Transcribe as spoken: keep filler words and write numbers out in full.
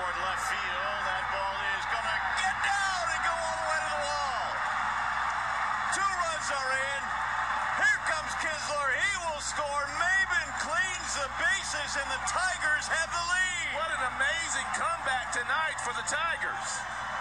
toward left field. That ball is going to get down and go all the way to the wall. Two runs are in. Here comes Kinsler. He will score. Maybin cleans the bases, and the Tigers have the lead. What an amazing comeback tonight for the Tigers.